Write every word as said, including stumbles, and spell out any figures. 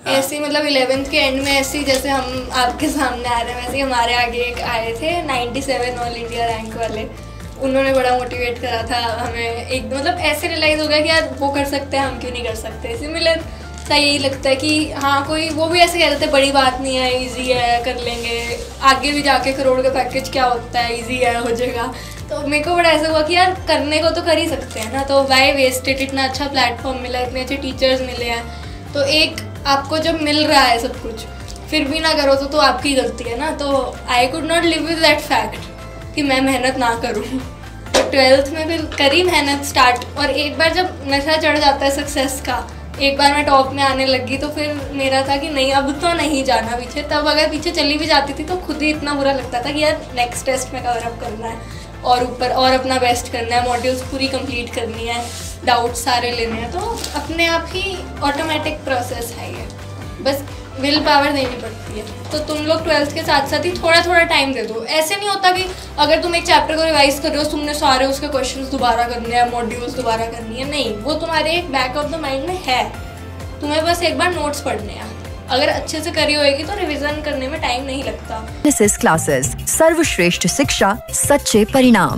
ऐसे मतलब इलेवेंथ के एंड में ऐसे जैसे हम आपके सामने आ रहे हैं वैसे ही हमारे आगे एक आए थे ninety seven all India rank वाले। उन्होंने बड़ा मोटिवेट करा था हमें, एक मतलब ऐसे रियलाइज़ हो गया कि यार वो कर सकते हैं हम क्यों नहीं कर सकते। सिमिलर सा यही लगता है कि हाँ कोई वो भी ऐसे कह देते बड़ी बात नहीं है, इजी है, कर लेंगे, आगे भी जाके करोड़ का पैकेज क्या होता है, इजी है, हो जाएगा। तो मेरे को बड़ा ऐसा हुआ कि यार करने को तो कर ही सकते हैं ना, तो वाई वेस्ट इट, इतना अच्छा प्लेटफॉर्म मिला, इतने अच्छे टीचर्स मिले हैं। तो एक आपको जब मिल रहा है सब कुछ फिर भी ना करो तो तो आपकी गलती है ना। तो I could not live with that fact कि मैं मेहनत ना करूँ। तो ट्वेल्थ में फिर करी मेहनत स्टार्ट, और एक बार जब नशा चढ़ जाता है सक्सेस का, एक बार मैं टॉप में आने लगी तो फिर मेरा था कि नहीं अब तो नहीं जाना पीछे। तब अगर पीछे चली भी जाती थी तो खुद ही इतना बुरा लगता था कि यार नेक्स्ट टेस्ट में कवर अप करना है और ऊपर और अपना बेस्ट करना है, मॉड्यूल्स पूरी कंप्लीट करनी है, डाउट सारे लेने हैं। तो अपने आप ही ऑटोमेटिक प्रोसेस है ये, बस विल पावर देनी पड़ती है। तो तुम लोग ट्वेल्थ के साथ साथ ही थोड़ा थोड़ा टाइम दे दो। ऐसे नहीं होता कि अगर तुम एक चैप्टर को रिवाइज कर रहे हो तुमने सारे उसके क्वेश्चंस दोबारा करने हैं, मॉड्यूल्स दोबारा करनी है, नहीं, वो तुम्हारे एक बैक ऑफ द माइंड में है, तुम्हें बस एक बार नोट्स पढ़ने हैं। अगर अच्छे से करी होएगी तो रिवीजन करने में टाइम नहीं लगता। क्लासेस, सर्वश्रेष्ठ शिक्षा, सच्चे परिणाम।